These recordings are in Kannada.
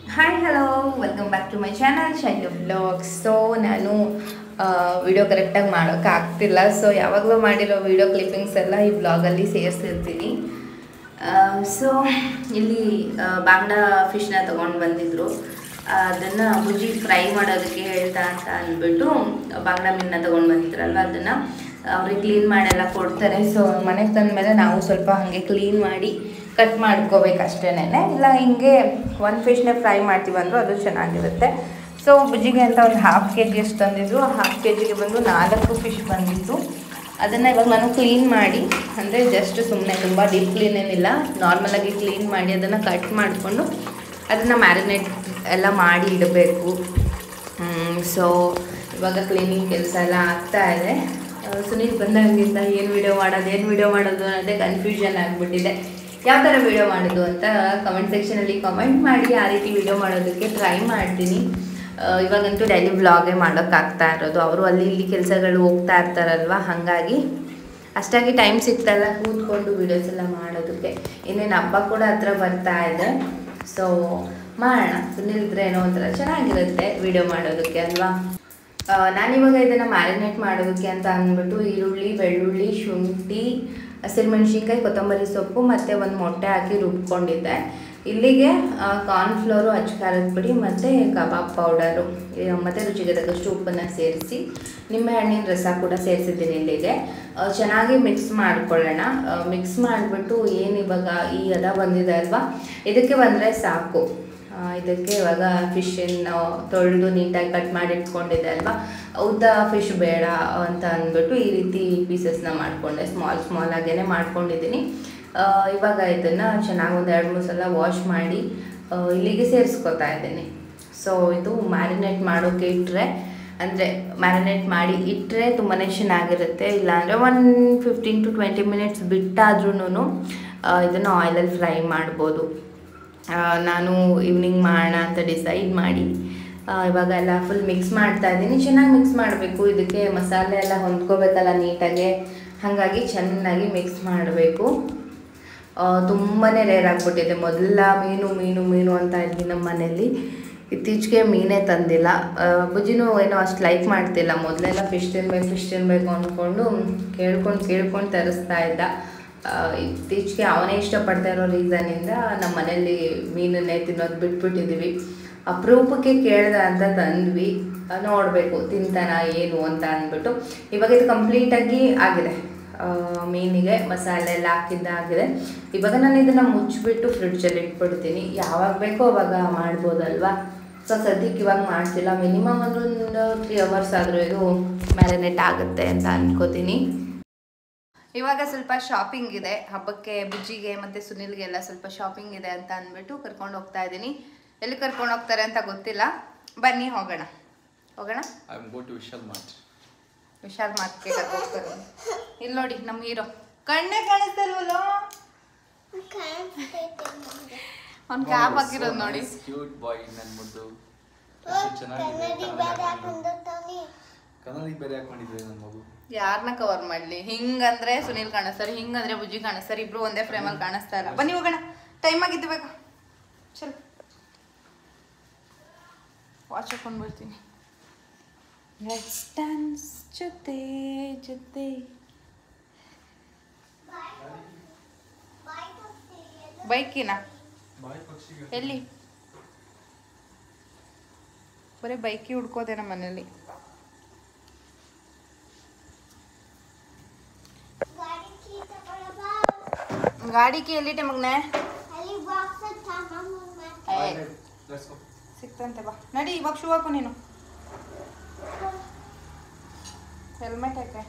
Hi hello welcome back to my channel Shailu blogs. So ನಾನು ವಿಡಿಯೋ ಕರೆಕ್ಟಾಗಿ ಮಾಡೋಕ್ಕೆ ಆಗ್ತಿಲ್ಲ. ಸೊ ಯಾವಾಗಲೂ ಮಾಡಿರೋ ವಿಡಿಯೋ ಕ್ಲಿಪ್ಪಿಂಗ್ಸ್ ಎಲ್ಲ ಈ ಬ್ಲಾಗಲ್ಲಿ ಸೇರಿಸಿರ್ತೀನಿ. ಸೊ ಇಲ್ಲಿ ಬಾಂಗ್ಡಾ ಫಿಶ್ನ ತೊಗೊಂಡು ಬಂದಿದ್ದರು. ಅದನ್ನು ಬುಜ್ಜಿ ಫ್ರೈ ಮಾಡೋದಕ್ಕೆ ಹೇಳ್ತಾ ಅಂತ ಅಂದ್ಬಿಟ್ಟು ಬಾಂಗ್ಡಾ ಮೀನನ್ನ ತೊಗೊಂಡು ಬಂದಿದ್ರಲ್ವ, ಅದನ್ನು ಅವ್ರಿಗೆ ಕ್ಲೀನ್ ಮಾಡೆಲ್ಲ ಕೊಡ್ತಾರೆ. ಸೊ ಮನೆಗೆ ತಂದಮೇಲೆ ನಾವು ಸ್ವಲ್ಪ ಹಾಗೆ ಕ್ಲೀನ್ ಮಾಡಿ ಕಟ್ ಮಾಡ್ಕೋಬೇಕು ಅಷ್ಟೇನೆ. ಇಲ್ಲ ಹಿಂಗೆ ಒಂದು ಫಿಶ್ನೇ ಫ್ರೈ ಮಾಡ್ತೀವಿ ಅಂದರೂ ಅದು ಚೆನ್ನಾಗಿರುತ್ತೆ. ಸೊ ಬುಜ್ಜಿಗೆ ಅಂತ ಒಂದು ಹಾಫ್ ಕೆ ಜಿ ಅಷ್ಟು ತಂದಿದ್ರು. ಆ ಹಾಫ್ ಕೆ ಜಿಗೆ ಬಂದು 4 ಫಿಶ್ ಬಂದಿತ್ತು. ಅದನ್ನು ಇವಾಗ ನಾನು ಕ್ಲೀನ್ ಮಾಡಿ, ಅಂದರೆ ಜಸ್ಟ್ ಸುಮ್ಮನೆ ತುಂಬ ಡೀಪ್ ಕ್ಲೀನ್ ಏನಿಲ್ಲ, ನಾರ್ಮಲಾಗಿ ಕ್ಲೀನ್ ಮಾಡಿ ಅದನ್ನು ಕಟ್ ಮಾಡಿಕೊಂಡು ಅದನ್ನು ಮ್ಯಾರಿನೇಟ್ ಎಲ್ಲ ಮಾಡಿ ಇಡಬೇಕು. ಸೊ ಇವಾಗ ಕ್ಲೀನಿಂಗ್ ಕೆಲಸ ಎಲ್ಲ ಆಗ್ತಾ ಇದೆ. ಸುನೀಲ್ ಬಂದಾಗಿಂದ ಏನು ವಿಡಿಯೋ ಮಾಡೋದು ಅನ್ನೋದೇ ಕನ್ಫ್ಯೂಷನ್ ಆಗಿಬಿಟ್ಟಿದೆ. ಯಾವ ಥರ ವಿಡಿಯೋ ಮಾಡೋದು ಅಂತ ಕಮೆಂಟ್ ಸೆಕ್ಷನಲ್ಲಿ ಕಮೆಂಟ್ ಮಾಡಿ. ಆ ರೀತಿ ವಿಡಿಯೋ ಮಾಡೋದಕ್ಕೆ ಟ್ರೈ ಮಾಡ್ತೀನಿ. ಇವಾಗಂತೂ ಡೈಲಿ ವ್ಲಾಗೇ ಮಾಡೋಕ್ಕಾಗ್ತಾ ಇರೋದು. ಅವರು ಅಲ್ಲಿ ಇಲ್ಲಿ ಕೆಲಸಗಳು ಹೋಗ್ತಾ ಇರ್ತಾರಲ್ವ, ಹಾಗಾಗಿ ಅಷ್ಟಾಗಿ ಟೈಮ್ ಸಿಗ್ತಾಯಿಲ್ಲ ಕೂತ್ಕೊಂಡು ವೀಡಿಯೋಸ್ ಎಲ್ಲ ಮಾಡೋದಕ್ಕೆ. ಇನ್ನೇನು ಹಬ್ಬ ಕೂಡ ಹತ್ರ ಬರ್ತಾ ಇದೆ. ಸೊ ಮಾಡೋಣ, ಸುನಿಲ್ದ್ರೆ ಏನೋ ಒಂಥರ ಚೆನ್ನಾಗಿರುತ್ತೆ ವಿಡಿಯೋ ಮಾಡೋದಕ್ಕೆ ಅಲ್ವಾ. ನಾನಿವಾಗ ಇದನ್ನು ಮ್ಯಾರಿನೇಟ್ ಮಾಡೋದಕ್ಕೆ ಅಂತ ಅಂದ್ಬಿಟ್ಟು ಈರುಳ್ಳಿ, ಬೆಳ್ಳುಳ್ಳಿ, ಶುಂಠಿ, ಹಸಿರುಮೆಣ್ಸಿನ್ಕಾಯಿ, ಕೊತ್ತಂಬರಿ ಸೊಪ್ಪು ಮತ್ತು ಒಂದು ಮೊಟ್ಟೆ ಹಾಕಿ ರುಬ್ಕೊಂಡಿದ್ದೆ. ಇಲ್ಲಿಗೆ ಕಾರ್ನ್ಫ್ಲೋರು, ಅಚ್ಕಾರದ ಪುಡಿ ಮತ್ತು ಕಬಾಬ್ ಪೌಡರು ಮತ್ತು ರುಚಿಗೆ ತಕ್ಕಷ್ಟು ಉಪ್ಪನ್ನು ಸೇರಿಸಿ ನಿಂಬೆಹಣ್ಣಿನ ರಸ ಕೂಡ ಸೇರಿಸಿದ್ದೀನಿ. ಇಲ್ಲಿಗೆ ಚೆನ್ನಾಗಿ ಮಿಕ್ಸ್ ಮಾಡ್ಕೊಳ್ಳೋಣ. ಮಿಕ್ಸ್ ಮಾಡಿಬಿಟ್ಟು ಏನು ಇವಾಗ ಈ ಹದ ಬಂದಿದೆ ಅಲ್ವಾ, ಇದಕ್ಕೆ ಬಂದರೆ ಸಾಕು. ಇದಕ್ಕೆ ಇವಾಗ ಫಿಶನ್ನು ತೊಳೆದು ನೀಟಾಗಿ ಕಟ್ ಮಾಡಿ ಇಟ್ಕೊಂಡಿದ್ದೆ ಅಲ್ವಾ, ಉದ್ದ ಫಿಶ್ ಬೇಡ ಅಂತ ಅಂದ್ಬಿಟ್ಟು ಈ ರೀತಿ ಪೀಸಸ್ನ ಮಾಡಿಕೊಂಡೆ. ಸ್ಮಾಲ್ ಆಗೇ ಮಾಡ್ಕೊಂಡಿದ್ದೀನಿ. ಇವಾಗ ಇದನ್ನು ಚೆನ್ನಾಗಿ ಒಂದು 2-3 ಸಲ ವಾಶ್ ಮಾಡಿ ಇಲ್ಲಿಗೆ ಸೇರಿಸ್ಕೊತಾ ಇದ್ದೀನಿ. ಸೊ ಇದು ಮ್ಯಾರಿನೇಟ್ ಮಾಡೋಕ್ಕೆ ಇಟ್ಟರೆ, ಅಂದರೆ ಮ್ಯಾರಿನೇಟ್ ಮಾಡಿ ಇಟ್ಟರೆ ತುಂಬಾ ಚೆನ್ನಾಗಿರುತ್ತೆ. ಇಲ್ಲಾಂದರೆ 15 to 20 ಮಿನಿಟ್ಸ್ ಬಿಟ್ಟಾದ್ರೂ ಇದನ್ನು ಆಯಿಲಲ್ಲಿ ಫ್ರೈ ಮಾಡ್ಬೋದು. ನಾನು ಈವ್ನಿಂಗ್ ಮಾಡೋಣ ಅಂತ ಡಿಸೈಡ್ ಮಾಡಿ ಇವಾಗ ಎಲ್ಲ ಫುಲ್ ಮಿಕ್ಸ್ ಮಾಡ್ತಾ ಇದ್ದೀನಿ. ಚೆನ್ನಾಗಿ ಮಿಕ್ಸ್ ಮಾಡಬೇಕು, ಇದಕ್ಕೆ ಮಸಾಲೆ ಎಲ್ಲ ಹೊಂದ್ಕೋಬೇಕಲ್ಲ ನೀಟಾಗೆ, ಹಾಗಾಗಿ ಚೆನ್ನಾಗಿ ಮಿಕ್ಸ್ ಮಾಡಬೇಕು. ತುಂಬಾ ರೇರ್ ಆಗಿಬಿಟ್ಟಿದೆ. ಮೊದಲ ಮೀನು ಅಂತ ಇದ್ವಿ ನಮ್ಮ ಮನೇಲಿ. ಇತ್ತೀಚೆಗೆ ಮೀನೇ ತಂದಿಲ್ಲ. ಬುಜ್ಜಿನೂ ಏನೋ ಅಷ್ಟು ಲೈಕ್ ಮಾಡ್ತಿಲ್ಲ. ಮೊದಲೆಲ್ಲ ಫಿಶ್ ತಿನ್ನಬೇಕು ಅಂದ್ಕೊಂಡು ಕೇಳ್ಕೊಂಡು ತರಿಸ್ತಾ ಇದ್ದ. ಇತ್ತೀಚೆಗೆ ಅವನೇ ಇಷ್ಟಪಡ್ತಾ ಇರೋ ರೀಸನಿಂದ ನಮ್ಮ ಮನೇಲಿ ಮೀನನ್ನೇ ತಿನ್ನೋದು ಬಿಟ್ಬಿಟ್ಟಿದ್ದೀವಿ. ಅಪರೂಪಕ್ಕೆ ಕೇಳ್ದೆ ಅಂತ ತಂದ್ವಿ, ನೋಡಬೇಕು ತಿಂತಾನ ಏನು ಅಂತ ಅಂದ್ಬಿಟ್ಟು. ಇವಾಗ ಇದು ಕಂಪ್ಲೀಟಾಗಿ ಆಗಿದೆ. ಮೀನಿಗೆ ಮಸಾಲೆ ಎಲ್ಲ ಹಾಕಿದ್ದಾಗಿದೆ. ಇವಾಗ ನಾನು ಇದನ್ನು ಮುಚ್ಚಿಬಿಟ್ಟು ಫ್ರಿಡ್ಜಲ್ಲಿ ಇಟ್ಬಿಡ್ತೀನಿ. ಯಾವಾಗ ಬೇಕೋ ಅವಾಗ ಮಾಡ್ಬೋದಲ್ವಾ. ಸೊ ಸದ್ಯಕ್ಕೆ ಇವಾಗ ಮಾಡ್ತಿಲ್ಲ. ಮಿನಿಮಮ್ ಒಂದು 3 ಅವರ್ಸ್ ಆದರೂ ಇದು ಮ್ಯಾರಿನೇಟ್ ಆಗುತ್ತೆ ಅಂತ ಅಂದ್ಕೋತೀನಿ. ಇವಾಗ ಸ್ವಲ್ಪ ಶಾಪಿಂಗ್ ಇದೆ ಹಬ್ಬಕ್ಕೆ. ಬುಜ್ಜಿಗೆ ಮತ್ತು ಸುನಿಲ್ಗೆಲ್ಲ ಸ್ವಲ್ಪ ಶಾಪಿಂಗ್ ಇದೆ ಅಂತ ಅಂದ್ಬಿಟ್ಟು ಕರ್ಕೊಂಡು ಹೋಗ್ತಾ ಇದ್ದೀನಿ. ಎಲ್ಲಿ ಕರ್ಕೊಂಡು ಹೋಗ್ತಾರೆ ಅಂತ ಗೊತ್ತಿಲ್ಲ. ಬನ್ನಿ ಹೋಗೋಣ. ವಿಶಾಲ್ ಮಾರ್ಟ್ಗೆ ಹೋಗ್ತಾರೆ. ಇಲ್ಲಿ ನೋಡಿ ನಮ್ಮ ಹೀರೋ. ಕಣ್ಣೇ ಕಾಣಿಸ್ತಲ್ವಲ್ಲ, ಅವ್ನು ಕ್ಯಾಪ್ ಹಾಕಿರೋದು ನೋಡಿ. ಯಾರನ್ನ ಕವರ್ ಮಾಡಲಿ? ಹಿಂಗಂದ್ರೆ ಸುನೀಲ್ ಕಾಣಿಸ್ತಾರೆ, ಹಿಂಗಂದ್ರೆ ಬುಜ್ಜಿ ಕಾಣಿಸ್ತಾರೆ. ಇಬ್ರು ಒಂದೇ ಫ್ರೇಮಲ್ಲಿ ಕಾಣಿಸ್ತಾ ಇಲ್ಲ. ಬನ್ನಿ ಹೋಗೋಣ, ಟೈಮ್ ಆಗಿದ್ದು ಬೇಕಾ. ಚಲೋ ವಾಚ್ ಹಾಕೊಂಡು ಬರ್ತೀನಿ. ಲೆಟ್ಸ್ ಡ್ಯಾನ್ಸ್ ಜೊತೆ ಜೊತೆ. ಬೈಕಿನ ಎಲ್ಲಿ? ಬರೀ ಬೈಕಿ ಹುಡ್ಕೋದೆ ನಮ್ಮ ಮನೇಲಿ. ಗಾಡಿ ಕೀ ಎಲ್ಲಿಟ್ಟೆ ಮಗನೆ? ಸಿಕ್ತಂತೆ, ಬಾ ನಡಿ. ಇವಾಗ ಶೂ ಹಾಕು ನೀನು. ಹೆಲ್ಮೆಟ್ ಯಾಕೆ?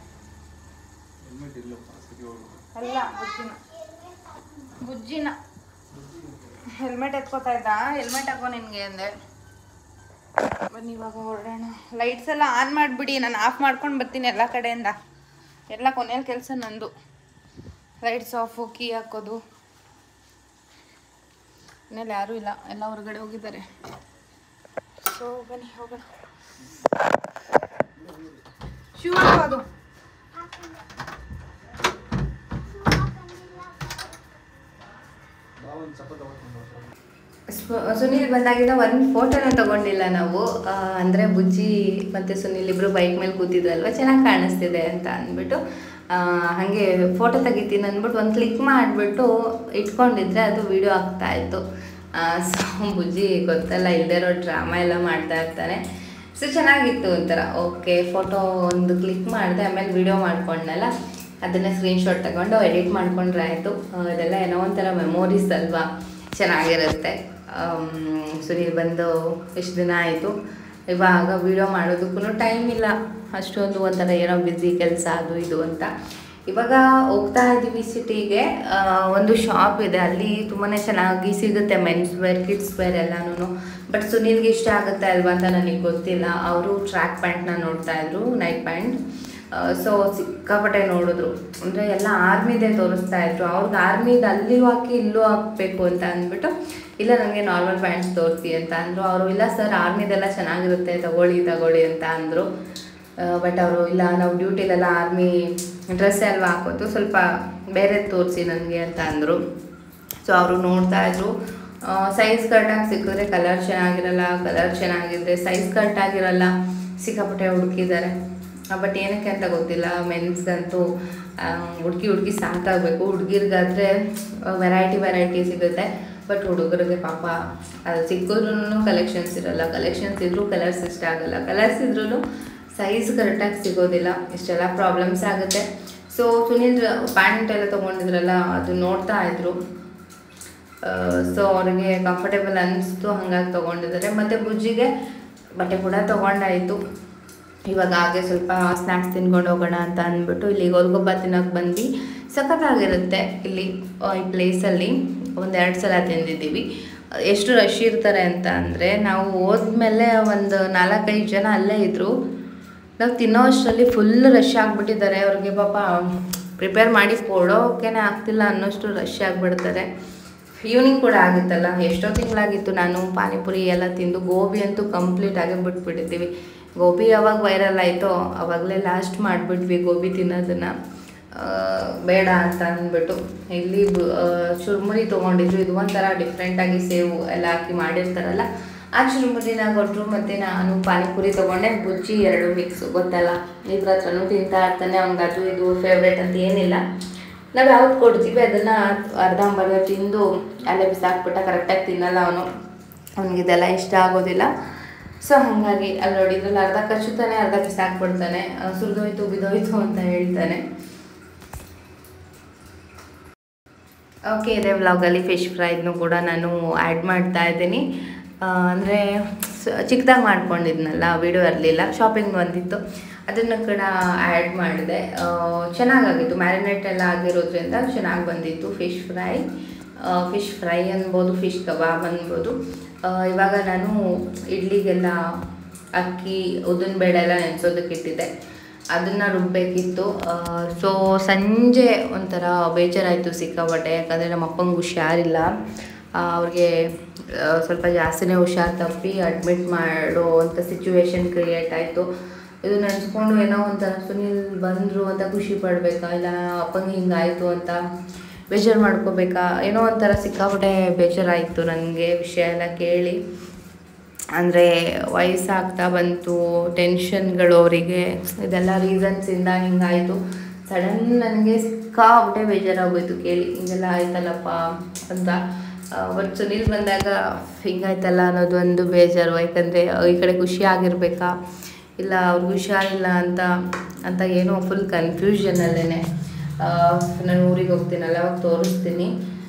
ಅಲ್ಲ, ಬುಜ್ಜಿನ ಹೆಲ್ಮೆಟ್ ಎತ್ಕೋತಾ ಇದ್ದ. ಹೆಲ್ಮೆಟ್ ಹಾಕೋ ನಿನಗೆ ಅಂದೆ. ಬನ್ನಿ ಇವಾಗ ಹೊರಡೋಣ. ಲೈಟ್ಸ್ ಎಲ್ಲ ಆನ್ ಮಾಡಿಬಿಡಿ, ನಾನು ಆಫ್ ಮಾಡ್ಕೊಂಡು ಬರ್ತೀನಿ ಎಲ್ಲ ಕಡೆಯಿಂದ. ಎಲ್ಲ ಕೊನೆಯಲ್ಲಿ ಕೆಲಸ ನಂದು. ಲೈಟ್ಸ್ ಆಫು, ಕೀ ಹಾಕೋದು. ಮನೇಲಿ ಯಾರೂ ಇಲ್ಲ, ಎಲ್ಲ ಹೊರಗಡೆ ಹೋಗಿದ್ದಾರೆ. ಸೊ ಬನ್ನಿ ಹೋಗೋಣ. ಶೂ ಹಾಕೋದು. ಸುನೀಲ್ ಬಂದಾಗಿಂದ ಒಂದು ಫೋಟೋನ ತೊಗೊಂಡಿಲ್ಲ ನಾವು. ಅಂದರೆ ಬುಜ್ಜಿ ಮತ್ತು ಸುನೀಲ್ ಇಬ್ಬರು ಬೈಕ್ ಮೇಲೆ ಕೂತಿದ್ರಲ್ವ, ಚೆನ್ನಾಗಿ ಕಾಣಿಸ್ತಿದೆ ಅಂತ ಅಂದ್ಬಿಟ್ಟು ಹಾಗೆ ಫೋಟೋ ತೆಗಿತೀನಿ ಅಂದ್ಬಿಟ್ಟು ಒಂದು ಕ್ಲಿಕ್ ಮಾಡಿಬಿಟ್ಟು ಇಟ್ಕೊಂಡಿದ್ರೆ ಅದು ವೀಡಿಯೋ ಆಗ್ತಾಯಿತ್ತು. ಸೊ ಬುಜ್ಜಿ ಗೊತ್ತಲ್ಲ ಇಲ್ಲದೇ ಇರೋ ಡ್ರಾಮಾ ಎಲ್ಲ ಮಾಡ್ತಾ ಇರ್ತಾನೆ. ಸೊ ಚೆನ್ನಾಗಿತ್ತು ಒಂಥರ. ಓಕೆ, ಫೋಟೋ ಒಂದು ಕ್ಲಿಕ್ ಮಾಡಿದೆ, ಆಮೇಲೆ ವೀಡಿಯೋ ಮಾಡ್ಕೊಂಡಲ್ಲ, ಅದನ್ನೇ ಸ್ಕ್ರೀನ್ಶಾಟ್ ತಗೊಂಡು ಎಡಿಟ್ ಮಾಡ್ಕೊಂಡ್ರೆ ಆಯಿತು. ಇದೆಲ್ಲ ಏನೋ ಒಂಥರ ಮೆಮೊರೀಸ್ ಅಲ್ವಾ, ಚೆನ್ನಾಗಿರುತ್ತೆ. ಸುನೀಲ್ ಬಂದು ಎಷ್ಟು ದಿನ ಆಯಿತು. ಇವಾಗ ವೀಡಿಯೋ ಮಾಡೋದಕ್ಕೂ ಟೈಮ್ ಇಲ್ಲ ಅಷ್ಟೊಂದು, ಒಂಥರ ಏನೋ ಬ್ಯುಸಿ ಕೆಲಸ ಅದು ಇದು ಅಂತ. ಇವಾಗ ಹೋಗ್ತಾ ಇದ್ದೀವಿ ಸಿಟಿಗೆ. ಒಂದು ಶಾಪ್ ಇದೆ, ಅಲ್ಲಿ ತುಂಬಾ ಚೆನ್ನಾಗಿ ಸಿಗುತ್ತೆ ಮೆನ್ಸ್ ವೇರ್, ಕಿಡ್ಸ್ ವೇರ್ ಎಲ್ಲನೂ. ಬಟ್ ಸುನೀಲ್ಗೆ ಇಷ್ಟ ಆಗುತ್ತೆ ಅಲ್ವಾ ಅಂತ ನನಗೆ ಗೊತ್ತಿಲ್ಲ. ಅವರು ಟ್ರ್ಯಾಕ್ ಪ್ಯಾಂಟ್ನ ನೋಡ್ತಾಯಿದ್ರು, ನೈಟ್ ಪ್ಯಾಂಟ್. ಸೊ ಸಿಕ್ಕಾಪಟ್ಟೆ ನೋಡಿದ್ರು, ಅಂದರೆ ಎಲ್ಲ ಆರ್ಮಿದೇ ತೋರಿಸ್ತಾಯಿದ್ರು. ಅವ್ರಿಗೆ ಆರ್ಮಿದು ಅಲ್ಲಿ ಹಾಕಿ ಇಲ್ಲೂ ಹಾಕಬೇಕು ಅಂತ ಅಂದ್ಬಿಟ್ಟು, ಇಲ್ಲ ನನಗೆ ನಾರ್ಮಲ್ ಪ್ಯಾಂಟ್ಸ್ ತೋರಿಸಿ ಅಂತ ಅಂದರು. ಅವರು ಇಲ್ಲ ಸರ್ ಆರ್ಮಿದೆಲ್ಲ ಚೆನ್ನಾಗಿರುತ್ತೆ, ತಗೊಳ್ಳಿ ಅಂತ ಅಂದರು. ಬಟ್ ಅವರು ಇಲ್ಲ, ನಾವು ಡ್ಯೂಟಿಲೆಲ್ಲ ಆರ್ಮಿ ಡ್ರೆಸ್ ಅಲ್ವಾ ಹಾಕೋದು, ಸ್ವಲ್ಪ ಬೇರೆ ತೋರಿಸಿ ನನಗೆ ಅಂತ ಅಂದರು. ಸೊ ಅವರು ನೋಡ್ತಾಯಿದ್ರು. ಸೈಜ್ ಕರೆಕ್ಟಾಗಿ ಸಿಕ್ಕಿದ್ರೆ ಕಲರ್ ಚೆನ್ನಾಗಿರಲ್ಲ, ಕಲರ್ ಚೆನ್ನಾಗಿದ್ರೆ ಸೈಜ್ ಕರೆಕ್ಟಾಗಿರಲ್ಲ, ಸಿಕ್ಕಾಪಟ್ಟೆ ಹುಡುಕಿದ್ದಾರೆ. ಬಟ್ ಏನಕ್ಕೆ ಅಂತ ಗೊತ್ತಿಲ್ಲ. ಮೆನ್ಸ್ಗಂತೂ ಹುಡುಕಿ ಸಾಕಾಗಬೇಕು. ಹುಡುಗಿರ್ಗಾದರೆ ವೆರೈಟಿ ಸಿಗುತ್ತೆ. ಬಟ್ ಹುಡುಗರಿಗೆ ಪಾಪ ಅದು ಸಿಕ್ಕಿದ್ರೂ ಕಲೆಕ್ಷನ್ಸ್ ಇರೋಲ್ಲ, ಕಲೆಕ್ಷನ್ಸ್ ಇದ್ದರೂ ಕಲರ್ಸ್ ಇಷ್ಟ ಆಗೋಲ್ಲ, ಕಲರ್ಸ್ ಇದ್ರೂ ಸೈಜ್ ಕರೆಕ್ಟಾಗಿ ಸಿಗೋದಿಲ್ಲ. ಇಷ್ಟೆಲ್ಲ ಪ್ರಾಬ್ಲಮ್ಸ್ ಆಗುತ್ತೆ. ಸೊ ಸುನೀಲ್ ಪ್ಯಾಂಟ್ ಎಲ್ಲ ತೊಗೊಂಡಿದ್ರಲ್ಲ, ಅದು ನೋಡ್ತಾ ಇದ್ರು. ಸೊ ಅವ್ರಿಗೆ ಕಂಫರ್ಟೇಬಲ್ ಅನ್ನಿಸ್ತು, ಹಾಗಾಗಿ ತೊಗೊಂಡಿದ್ದಾರೆ. ಮತ್ತು ಬುಜ್ಜಿಗೆ ಬಟ್ಟೆ ಕೂಡ ತೊಗೊಂಡಾಯಿತು. ಇವಾಗ ಹಾಗೆ ಸ್ವಲ್ಪ ಸ್ನ್ಯಾಕ್ಸ್ ತಿನ್ಕೊಂಡು ಹೋಗೋಣ ಅಂತ ಅಂದ್ಬಿಟ್ಟು ಇಲ್ಲಿ ಗೋಲ್ಗೊಬ್ಬ ತಿನ್ನೋಕೆ ಬಂದು. ಸಖತ್ತಾಗಿರುತ್ತೆ ಇಲ್ಲಿ ಈ ಪ್ಲೇಸಲ್ಲಿ. 1-2 ಸಲ ತಿಂದಿದ್ದೀವಿ. ಎಷ್ಟು ರಶ್ ಇರ್ತಾರೆ ಅಂತ ಅಂದರೆ, ನಾವು ಹೋದ್ಮೇಲೆ ಒಂದು 4-5 ಜನ ಅಲ್ಲೇ ಇದ್ದರು. ನಾವು ತಿನ್ನೋ ಅಷ್ಟರಲ್ಲಿ ಫುಲ್ ರಶ್ ಆಗಿಬಿಟ್ಟಿದ್ದಾರೆ. ಅವ್ರಿಗೆ ಪಾಪ ಪ್ರಿಪೇರ್ ಮಾಡಿ ಕೊಡೋಕೆ ಆಗ್ತಿಲ್ಲ ಅನ್ನೋಷ್ಟು ರಶ್ ಆಗಿಬಿಡ್ತಾರೆ. ಈವ್ನಿಂಗ್ ಕೂಡ ಆಗಿತ್ತಲ್ಲ, ಎಷ್ಟೋ ತಿಂಗಳಾಗಿತ್ತು ನಾನು ಪಾನಿಪುರಿ ಎಲ್ಲ ತಿಂದು. ಗೋಬಿ ಅಂತೂ ಕಂಪ್ಲೀಟಾಗಿ ಬಿಟ್ಬಿಟ್ಟಿದ್ದೀವಿ. ಗೋಬಿ ಯಾವಾಗ ವೈರಲ್ ಆಯಿತೋ ಆವಾಗಲೇ ಲಾಸ್ಟ್ ಮಾಡಿಬಿಟ್ವಿ ಗೋಬಿ ತಿನ್ನೋದನ್ನು, ಬೇಡ ಅಂತ ಅಂದ್ಬಿಟ್ಟು. ಇಲ್ಲಿ ಚುರುಮುರಿ ತೊಗೊಂಡಿದ್ರು. ಇದು ಒಂಥರ ಡಿಫ್ರೆಂಟಾಗಿ ಸೇವು ಎಲ್ಲ ಹಾಕಿ ಮಾಡಿರ್ತಾರಲ್ಲ, ಆ ಚುರುಮುರಿನ ಕೊಟ್ಟರು. ಮತ್ತು ನಾನು ಪಾನಿಪುರಿ ತೊಗೊಂಡೆ. ಬುಜ್ಜಿ 2 ಮಿಕ್ಸು, ಗೊತ್ತಲ್ಲ, ಇದ್ರ ಹತ್ರನೂ ತಿಂತಾ ಇರ್ತಾನೆ. ಅವ್ನಿಗೆ ಅದು ಇದು ಫೇವ್ರೇಟ್ ಅಂತ ಏನಿಲ್ಲ. ನಾವು ಯಾವ್ದು ಕೊಡ್ತೀವಿ ಅದನ್ನು ಅರ್ಧಂಬರ್ಧ ತಿಂದು ಅಲ್ಲೇ ಬಿಸಾಕ್ಬಿಟ್ಟ. ಕರೆಕ್ಟಾಗಿ ತಿನ್ನಲ್ಲ ಅವನು, ಅವನಿಗಿದೆಲ್ಲ ಇಷ್ಟ ಆಗೋದಿಲ್ಲ. ಸೊ ಹಾಗಾಗಿ ಅಲ್ಲಿ ನೋಡಿದ್ರಲ್ಲಿ ಅರ್ಧ ಕಚ್ಚುತ್ತಾನೆ, ಅರ್ಧ ಬಿಸಾಕ್ಬಿಡ್ತಾನೆ. ಸುರಿದೋಯ್ತು ಬಿದೋಯ್ತು ಅಂತ ಹೇಳ್ತಾನೆ. ಓಕೆ, ಇದೇ ವ್ಲಾಗಲ್ಲಿ ಫಿಶ್ ಫ್ರೈನು ಕೂಡ ನಾನು ಆ್ಯಡ್ ಮಾಡ್ತಾ ಇದ್ದೀನಿ. ಅಂದರೆ ಚಿಕ್ಕದಾಗಿ ಮಾಡ್ಕೊಂಡಿದ್ನಲ್ಲ, ವೀಡಿಯೋ ಇರಲಿಲ್ಲ, ಶಾಪಿಂಗ್ ಬಂದಿತ್ತು, ಅದನ್ನು ಕೂಡ ಆ್ಯಡ್ ಮಾಡಿದೆ. ಚೆನ್ನಾಗಾಗಿತ್ತು, ಮ್ಯಾರಿನೇಟ್ ಎಲ್ಲ ಆಗಿರೋದ್ರಿಂದ ಚೆನ್ನಾಗಿ ಬಂದಿತ್ತು ಫಿಶ್ ಫ್ರೈ ಅನ್ಬೋದು, ಫಿಶ್ ಕಬಾಬ್ ಅನ್ಬೋದು. ಇವಾಗ ನಾನು ಇಡ್ಲಿಗೆಲ್ಲ ಅಕ್ಕಿ ಉದ್ದಿನಬೇಳೆ ಎಲ್ಲ ನೆನೆಸೋದಕ್ಕೆ ಇಟ್ಟಿದ್ದೆ, ಅದನ್ನು ರುಬ್ಬಬೇಕಿತ್ತು. ಸೊ ಸಂಜೆ ಒಂಥರ ಬೇಜಾರಾಯಿತು ಸಿಕ್ಕಾಪಟ್ಟೆ. ಯಾಕಂದರೆ ನಮ್ಮ ಅಪ್ಪಂಗೆ ಹುಷಾರಿಲ್ಲ, ಅವ್ರಿಗೆ ಸ್ವಲ್ಪ ಜಾಸ್ತಿನೇ ಹುಷಾರು ತಪ್ಪಿ ಅಡ್ಮಿಟ್ ಮಾಡೋ ಅಂಥ ಸಿಚುವೇಶನ್ ಕ್ರಿಯೇಟ್ ಆಯಿತು. ಇದು ನೆನೆಸ್ಕೊಂಡು ಏನೋ ಒಂಥರ ಸುನೀಲ್ ಬಂದರು ಅಂತ ಖುಷಿ ಪಡಬೇಕಾ, ಇಲ್ಲ ಅಪ್ಪಂಗೆ ಹಿಂಗಾಯಿತು ಅಂತ ಬೇಜಾರು ಮಾಡ್ಕೋಬೇಕಾ, ಏನೋ ಒಂಥರ ಸಿಕ್ಕಾಪಟ್ಟೆ ಬೇಜಾರಾಯಿತು ನನಗೆ ವಿಷಯ ಎಲ್ಲ ಕೇಳಿ. ಅಂದರೆ ವಯಸ್ಸಾಗ್ತಾ ಬಂತು, ಟೆನ್ಷನ್ಗಳು ಅವರಿಗೆ, ಇದೆಲ್ಲ ರೀಸನ್ಸಿಂದ ಹಿಂಗಾಯಿತು. ಸಡನ್ ನನಗೆ ಸಿಕ್ಕಾಪಟ್ಟೆ ಬೇಜಾರಾಗೋಯ್ತು ಕೇಳಿ, ಹಿಂಗೆಲ್ಲ ಆಯ್ತಲ್ಲಪ್ಪ ಅಂತ. ಬಟ್ ಸುನೀಲ್ ಬಂದಾಗ ಹಿಂಗಾಯ್ತಲ್ಲ ಅನ್ನೋದು ಒಂದು ಬೇಜಾರು. ಯಾಕಂದರೆ ಈ ಕಡೆ ಖುಷಿಯಾಗಿರ್ಬೇಕಾ, ಇಲ್ಲ ಅವ್ರಿಗೆ ಹುಷಾರಿಲ್ಲ ಅಂತ ಏನೋ ಫುಲ್ ಕನ್ಫ್ಯೂಷನಲ್ಲೇ. ನಾನು ಊರಿಗೆ ಹೋಗ್ತೀನಲ್ಲ, ಅವಾಗ ತೋರಿಸ್ತೀನಿ.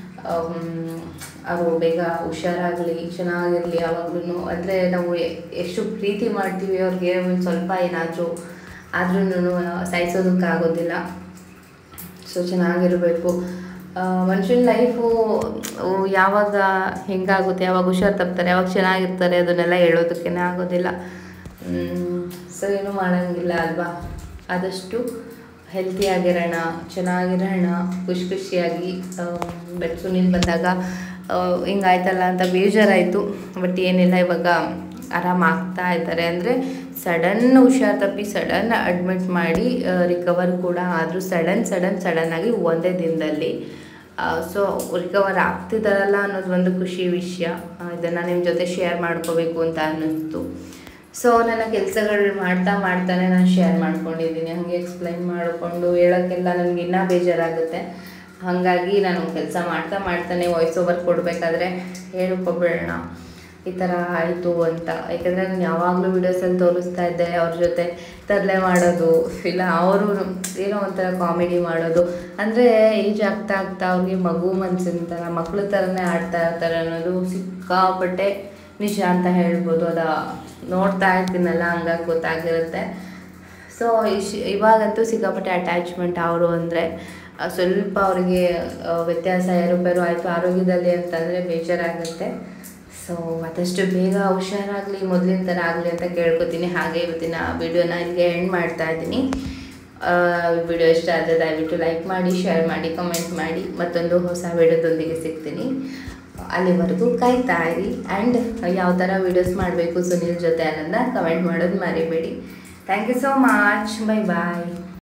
ಅವರು ಬೇಗ ಹುಷಾರಾಗಲಿ, ಚೆನ್ನಾಗಿರಲಿ ಯಾವಾಗ್ಲೂ. ಅಂದರೆ ನಾವು ಎಷ್ಟು ಪ್ರೀತಿ ಮಾಡ್ತೀವಿ ಅವ್ರಿಗೆ, ಒಂದು ಸ್ವಲ್ಪ ಏನಾದರೂ ಆದ್ರೂ ಸಹಿಸೋದಕ್ಕಾಗೋದಿಲ್ಲ. ಸೊ ಚೆನ್ನಾಗಿರಬೇಕು. ಮನುಷ್ಯನ ಲೈಫು ಯಾವಾಗ ಹೆಂಗಾಗುತ್ತೆ, ಯಾವಾಗ ಹುಷಾರು ತಪ್ತಾರೆ, ಯಾವಾಗ ಚೆನ್ನಾಗಿರ್ತಾರೆ, ಅದನ್ನೆಲ್ಲ ಹೇಳೋದಕ್ಕೇ ಆಗೋದಿಲ್ಲ. ಸೊ ಏನೂ ಮಾಡೋಂಗಿಲ್ಲ ಅಲ್ವಾ. ಆದಷ್ಟು ಹೆಲ್ತಿಯಾಗಿರೋಣ, ಚೆನ್ನಾಗಿರೋಣ, ಖುಷಿಯಾಗಿ. ಬಟ್ ಸುನೀಲ್ ಬಂದಾಗ ಹಿಂಗಾಯ್ತಲ್ಲ ಅಂತ ಬೇಜಾರಾಯಿತು. ಬಟ್ ಏನಿಲ್ಲ, ಇವಾಗ ಆರಾಮಾಗ್ತಾ ಇದ್ದಾರೆ. ಅಂದರೆ ಸಡನ್ ಹುಷಾರು ತಪ್ಪಿ ಸಡನ್ ಅಡ್ಮಿಟ್ ಮಾಡಿ ರಿಕವರ್ ಕೂಡ ಆದರೂ ಸಡನ್ನಾಗಿ ಒಂದೇ ದಿನದಲ್ಲಿ ಸೊ ರಿಕವರ್ ಆಗ್ತಿದ್ದಾರಲ್ಲ ಅನ್ನೋದು ಒಂದು ಖುಷಿ ವಿಷಯ. ಇದನ್ನು ನಿಮ್ಮ ಜೊತೆ ಶೇರ್ ಮಾಡ್ಕೋಬೇಕು ಅಂತ ಅನ್ನಿಸ್ತು. ಸೊ ನನ್ನ ಕೆಲಸಗಳು ಮಾಡ್ತಾನೆ ನಾನು ಶೇರ್ ಮಾಡ್ಕೊಂಡಿದ್ದೀನಿ. ಹಾಗೆ ಎಕ್ಸ್ಪ್ಲೈನ್ ಮಾಡಿಕೊಂಡು ಹೇಳೋಕ್ಕೆಲ್ಲ ನನಗೆ ಇನ್ನೂ ಬೇಜಾರಾಗುತ್ತೆ. ಹಾಗಾಗಿ ನಾನು ಕೆಲಸ ಮಾಡ್ತಾನೆ ವಾಯ್ಸ್ ಓವರ್ ಕೊಡಬೇಕಾದ್ರೆ ಹೇಳ್ಕೊಬಿಡೋಣ ಈ ಥರ ಆಯಿತು ಅಂತ. ಯಾಕಂದರೆ ನಾನು ಯಾವಾಗಲೂ ವೀಡಿಯೋಸಲ್ಲಿ ತೋರಿಸ್ತಾ ಇದ್ದೆ ಅವ್ರ ಜೊತೆ ತರಲೆ ಮಾಡೋದು, ಇಲ್ಲ ಅವರು ಏನೋ ಒಂಥರ ಕಾಮಿಡಿ ಮಾಡೋದು. ಅಂದರೆ ಏಜ್ ಆಗ್ತಾ ಅವ್ರಿಗೆ ಮಗು ಮನ್ಸಿನ ಥರ ಮಕ್ಳ ಥರನೇ ಆಡ್ತಾ ಇರ್ತಾರೆ ಅನ್ನೋದು ಸಿಕ್ಕಾಪಟ್ಟೆ ನಿಜ ಅಂತ ಹೇಳ್ಬೋದು. ನೋಡ್ತಾ ಇರ್ತೀನಲ್ಲ ಹಂಗಾಗಿ ಗೊತ್ತಾಗಿರುತ್ತೆ. ಸೊ ಇವಾಗಂತೂ ಸಿಕ್ಕಾಪಟ್ಟೆ ಅಟ್ಯಾಚ್ಮೆಂಟ್ ಅವರು ಅಂದರೆ ಸ್ವಲ್ಪ ಅವರಿಗೆ ವ್ಯತ್ಯಾಸ ಏರುಪೇರು ಆಯಿತು ಆರೋಗ್ಯದಲ್ಲಿ ಅಂತಂದರೆ ಬೇಜಾರಾಗುತ್ತೆ. ಸೊ ಆದಷ್ಟು ಬೇಗ ಹುಷಾರಾಗಲಿ, ಮೊದಲಿನ ಥರ ಆಗಲಿ ಅಂತ ಕೇಳ್ಕೊತೀನಿ. ಹಾಗೆ ಇವತ್ತಿನ ವಿಡಿಯೋನ ಇಲ್ಲಿಗೆ ಎಂಡ್ ಮಾಡ್ತಾ ಇದ್ದೀನಿ. ವಿಡಿಯೋ ಇಷ್ಟ ಆದರೆ ದಯವಿಟ್ಟು ಲೈಕ್ ಮಾಡಿ, ಶೇರ್ ಮಾಡಿ, ಕಮೆಂಟ್ ಮಾಡಿ. ಮತ್ತೊಂದು ಹೊಸ ವಿಡಿಯೋದೊಂದಿಗೆ ಸಿಗ್ತೀನಿ. ಅಲ್ಲಿವರೆಗೂ ಕಾಯ್ತಾ ಇರಿ. ಆ್ಯಂಡ್ ಯಾವ ಥರ ವೀಡಿಯೋಸ್ ಮಾಡಬೇಕು ಸುನಿಲ್ ಜೊತೆ ಅನ್ನೋದನ್ನ ಕಮೆಂಟ್ ಮಾಡೋದು ಮರಿಬೇಡಿ. Thank you so much. Bye bye.